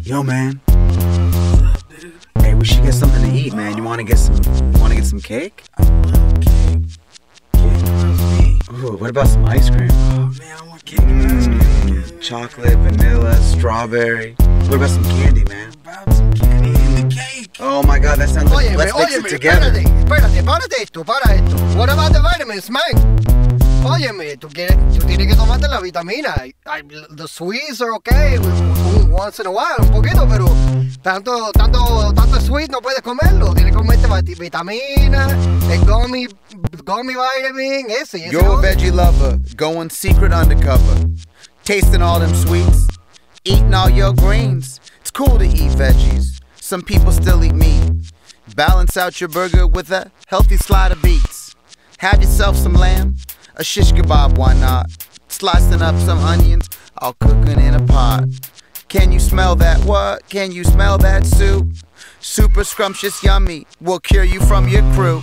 Yo, man. Hey, we should get something to eat, man. You wanna get some cake? I love cake. Cake loves me. Ooh, what about some ice cream? Oh man, I want cake and ice cream. Chocolate, vanilla, strawberry. What about some candy, man? About some candy in the cake. Oh my god, that sounds like, let's mix it together. Para esto. What about the vitamins, man? Óyeme, tú tienes que tomarte la vitamina. The sweets are okay, once in a while, un poquito, pero tanto sweet no puedes comerlo. Tienes que comerte vitamina, el gummy vitamin, ese. You're a veggie lover, going secret undercover, tasting all them sweets, eating all your greens. It's cool to eat veggies. Some people still eat meat. Balance out your burger with a healthy slide of beets. Have yourself some lamb, a shish kebab, why not? Slicing up some onions, all cooking in a pot. Can you smell that what? Can you smell that soup? Super scrumptious, yummy, will cure you from your crew.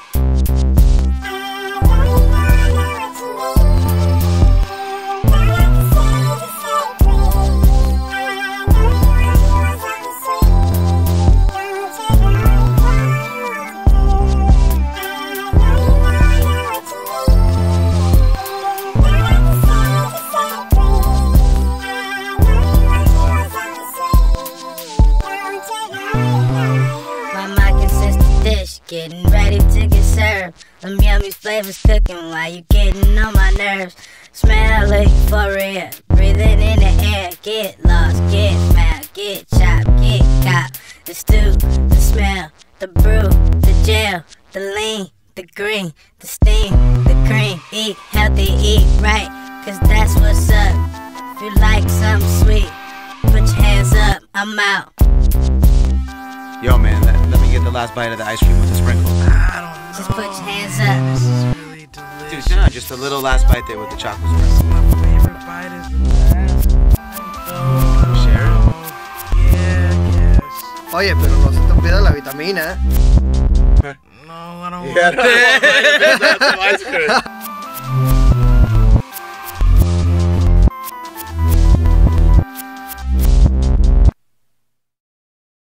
Getting ready to get served. Them yummy flavors cooking while you getting on my nerves. Smell like euphoria, breathing in the air. Get lost, get found, get chopped, get caught. The stew, the smell, the brew, the gel, the lean, the green, the steam, the cream. Eat healthy, eat right, cause that's what's up. If you like something sweet, put your hands up, I'm out. Yo, man, let me get the last bite of the ice cream with the sprinkles. I don't know. Just put your hands up. This is really delicious. Dude, no, just a little last bite there with the chocolate sprinkles. My favorite bite is the last. Oh, Share it? yeah, yes. Oye, pero no se te olvida la vitamina. No, I don't Yeah, want that. that's ice cream.